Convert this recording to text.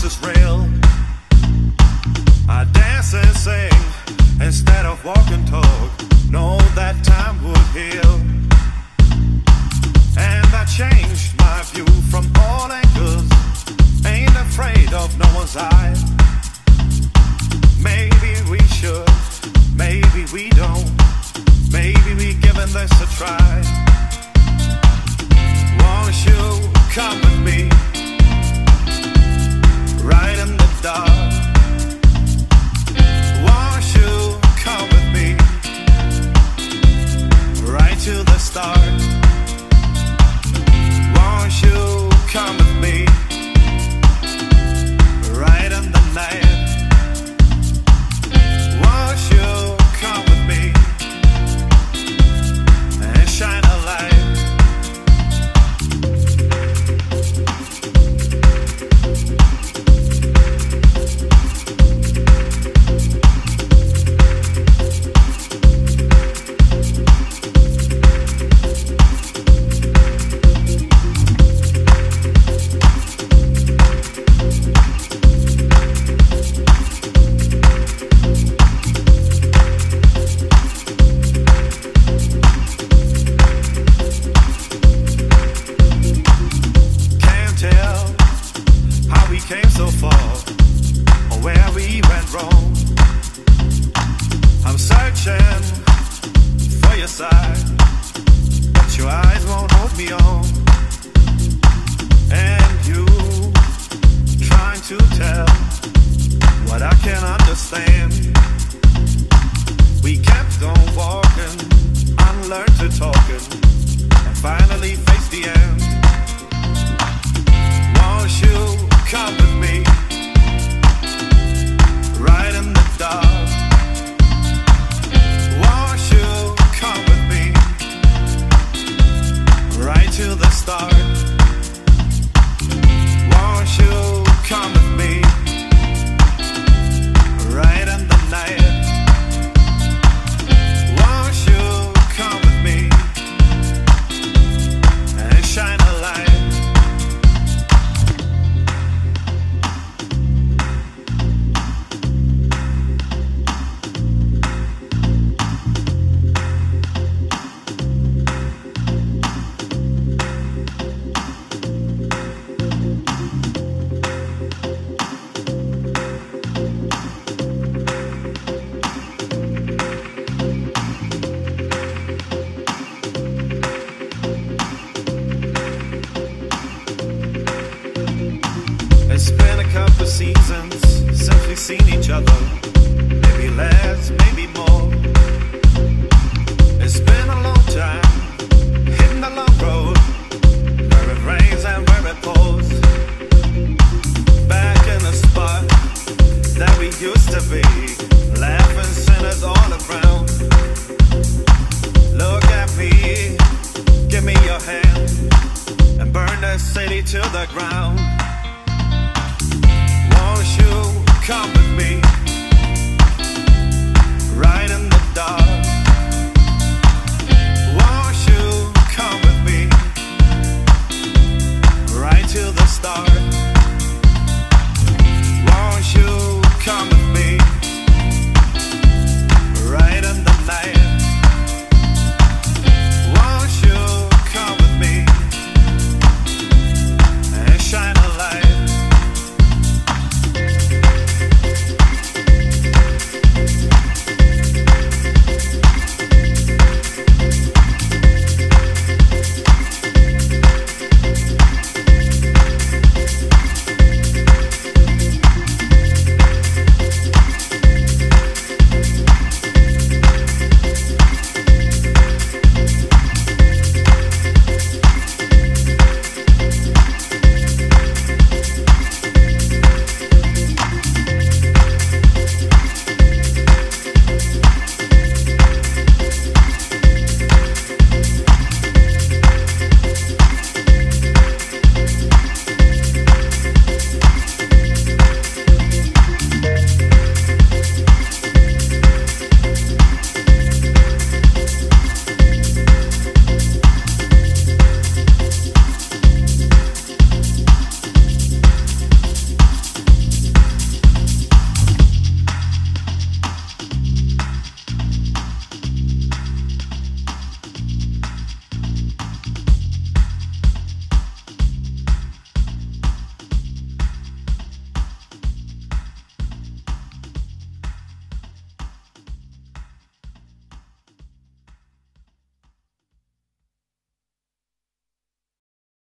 this is real. I dance and sing instead of walk and talk. Know that time would heal, and I changed my view from all angles. Ain't afraid of no one's eye. Maybe we should, maybe we don't. Maybe we giving this a try. Won't you come with me, right in the dark? Won't you come with me, right to the start? Won't you come with me, right in the night? Won't you come with me and shine a light? Came so far, or where we went wrong. I'm searching for your side, but your eyes won't hold me on. And you trying to tell what I can't understand. We kept on walking, unlearned to talking, and finally faced the end. Won't you come with me, right in the dark? Won't you come with me, right to the start? Won't you come with me, right in the night? Won't you come with me and shine a light? It's been a couple seasons since we've seen each other. Maybe less, maybe more. It's been a long time, hitting a long road, where it rains and where it pours. Back in the spot that we used to be, laughing sinners all around. Look at me, give me your hand, and burn that city to the ground.